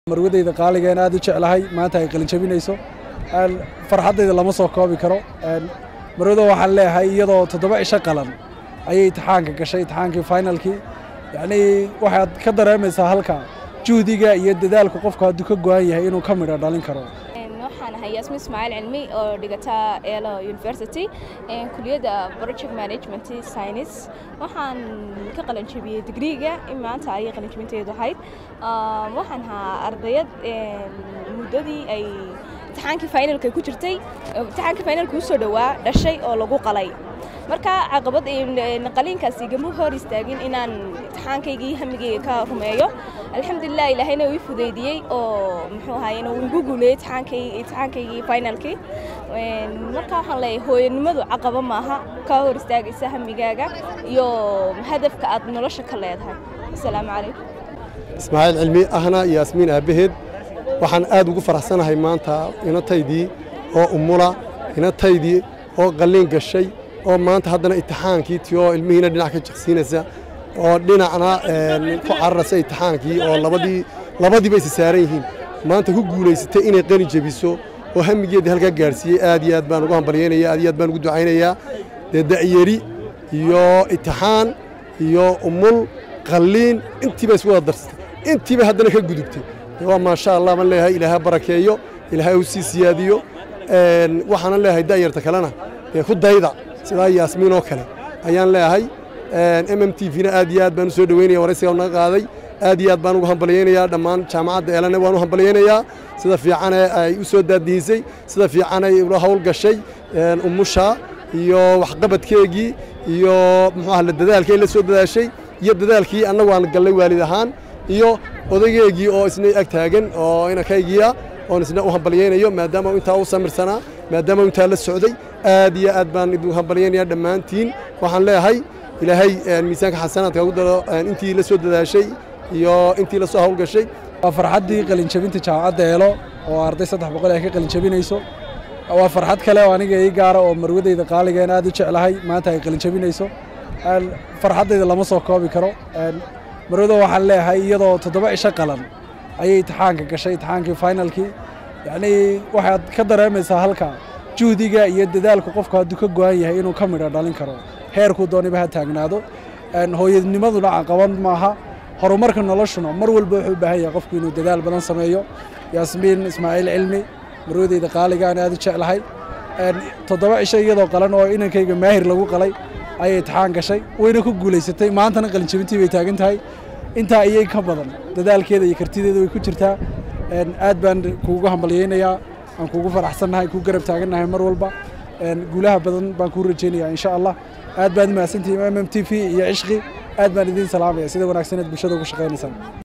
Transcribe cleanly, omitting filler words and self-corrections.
marwadayda qaaliga aad u jeclahay maanta ay qalin jabinayso farxadayda lama soo koobi karo marwada waxaan leeyahay iyadoo 7 cisho qalan ayay imtixaanka gashay imtixaankii finalkii yani waxaad ka dareemaysaa halka juhdiga iyo dadaalka qofka haduu ka go'an yahay inuu ka midho dhalin karo waxaan ahay Yasmin Ismail Cilmi oo dhigata Elo University kulliyadda Project Management Science waxaan ka qalin jabiyay degree-ga maanta ay qalin jabinteedu ahayd waxaan ahaa ardayad muddadii ay imtixaankii finalka ku jirtay imtixaankii finalka u soo dhawaa dhashay oo lagu qalay marka caqabad qalinkaasi igama hor istaagin inaan imtixaankaygii hamigeyga ka rumeeyo alxamdulillah ilaahayna wuu fudeydiyay oo muxuu ahaayay inuu igu guuleeyay imtixaankii finalkii marka waxaan leeyahay hooyanimadu caqabad maaha ka hor istaagaysa hamigaaga iyo hadafka aad nolosha ka leedahay assalaamu calaykum Ismail Cilmi ahna Yasmin aabaheed waxaan aad ugu faraxsanahay maanta inataydii oo umula inataydii oo qalin gashay oo maanta haddana imtixaankii tiyo ilmihiina dhinac ka jaqsiinaysa oo dhinacna ku cararaysa imtixaankii oo labadiiba is saaran yihiin maanta ku guuleysatay inay qalin jabiso oo hamigeeda halka gaarsiiyay aad iyo aad baan ugu hambalyeynaya aad iyo aad baan ugu ducaynayaa da'yari iyo imtixaan iyo umul qalin intiiba isku wada darsatay intiiba haddana ka gudubtay waa ma sha Allah man leeyahay ilaahay barakeeyo ilaahay uu sii siyaadiyo waxaan leeyahay da'yarta kalena ku dayda sida Yasmin oo kale ayaan leeyahay MMTV-na aad iyo aad baan u soo dhaweynayaa waraysiga naga qaaday aad iyo aad baan ugu hambalyeynaya dhammaan jaamacadda Elana waan u hambalyeynayaa sida fiican ay u soo daadiisay sida fiican ay u hawl gashay umusha iyo waxqabadkeegii iyo muxuu ahaa dadaalkii la soo dadaashay iyo dadaalkii anagu aan galay waalid ahaan iyo odaygeegii oo isna ag taagan oo inakaygiya oo isna u hambalyeynayo maadaama inta uu samirsanaa maadaama inta la socday aad iyo aad baan idin hambalyeynayaa dhamaantiin waxaan leeyahay ilaahay miisaanka xasanaadka ugu daro intii la soo dadaashay iyo intii la soo hawl gashay farxadii qalin jabinta jaamacadda Elo oo arday 300 ay ka qalin jabinayso waa farxad kale oo aniga ii gaar ah oo marwadayda qaaliga aad u jeclahay maanta ay qalin jabinayso farxadayda lama soo koobi karo marwada waxaan leeyahay iyadoo 7 cisho qalan ayay imtixaanka gashay imtixaankii finalkii yani waxaad ka dareemaysaa halka juhdiga iyo dadaalka qofka haduu ka go'an yahay inuu ka midho dhalin karo heerku dooniba ha taagnaado hooyanimaduna caqabad maaha horumarka noloshuna mar walba wuxuu u baahan yahay qofku inuu dadaal badan sameeyo Yasmin Ismail Cilmi marwadayda qaaliga aad u jeclahay 7 cisho iyadoo qalan oo inankayga maahir lagu qalay ayay imtixaan gashay wayna ku guuleysatay maantana qalin jabintii bay taagan tahay inta ayay ka badan dadaalkeeda iyo kartideeda way ku jirtaa aad baan kuugu hambalyeynayaa aan kuugu faraxsanahay ku garab taaganahay mar walba guulaha badan baan ku rajeynayaa insha Allah aad baan mahadsantihiin MMTV iyo cishqi aad baan idin salaamaya sida wanaagsan bulshada ugu shaqeynaysan